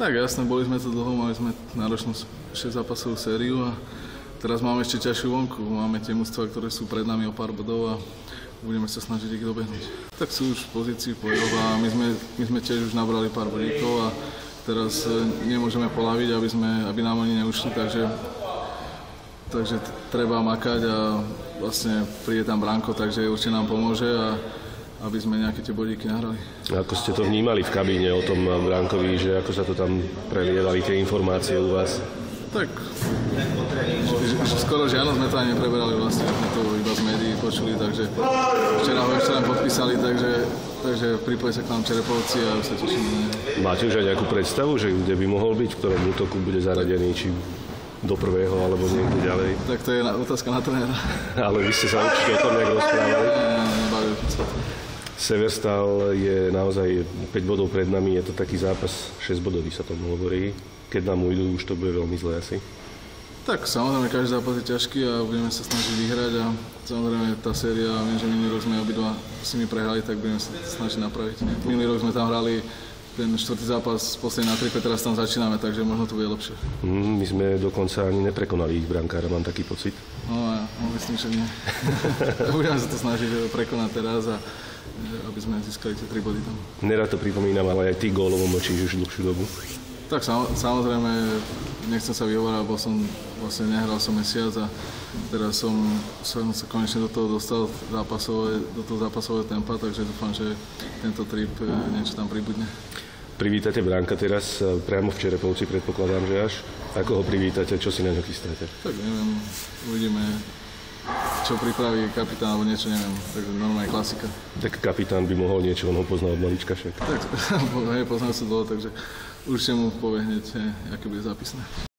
Tak jasné, boli sme tu dlho, mali sme náročnú 6-zápasovú sériu a teraz máme ešte ťažšiu vonku. Máme tie mužstvá, ktoré sú pred nami o pár bodov a budeme sa snažiť ich dobehnúť. Tak sú už v pozícii play-off a my sme tiež už nabrali pár bodíkov a teraz nemôžeme poľaviť, aby nám oni neušli, takže treba makať a vlastne príde tam Branko, takže určite nám pomôže a aby sme nejaké tie bodíky nahrali. Ako ste to vnímali v kabíne o tom Brankovi, že ako sa to tam prelievali tie informácie u vás? Tak, skoro žiadno sme to ani nepreberali vlastne, sme to iba z médií počuli, takže včera ho ešte len podpísali, takže pripojí sa k nám Čerepovci a už sa tešíme. Máte už aj nejakú predstavu, že kde by mohol byť, v ktorom útoku bude zaradený, či do prvého, alebo niekde ďalej? Tak to je otázka na trénera. Ale vy ste sa určite o tom nejak rozprávali? Nebavil sa to. Severstal je naozaj 5 bodov pred nami, je to taký zápas 6 bodový sa tomu hovorí. Keď nám ujdu, už to bude veľmi zlé asi. Tak samozrejme, každý zápas je ťažký a budeme sa snažiť vyhrať a samozrejme tá séria, viem, že minulý rok sme obidva s nimi prehrali, tak budeme sa snažiť napraviť. Minulý rok sme tam hrali ten štvrtý zápas posledný na tripe, teraz tam začíname, takže možno to bude lepšie. My sme dokonca ani neprekonali ich brankára, mám taký pocit. No, myslím, že nie. Budeme sa to snažiť prekonať teraz a aby sme získali tie 3 body tam. Nerad to pripomínam, ale aj ty gólovo močíš už dlhšiu dobu. Tak samozrejme, nechcem sa vyhovárať, vlastne nehral som mesiac a teraz som sa konečne do toho dostal do toho zápasového tempa, takže dúfam, že tento trip niečo tam pribudne. Privítate Branka teraz priamo v Čerepovci, predpokladám, že až. Ako ho privítate, čo si na ňo chystáte? Tak neviem, uvidíme, čo pripraví kapitán, alebo niečo, neviem, takže normálne klasika. Tak kapitán by mohol niečo, on ho poznal od malička však. Tak, poznal sa dlho, takže určite mu povie hneď, aké bude zápisné.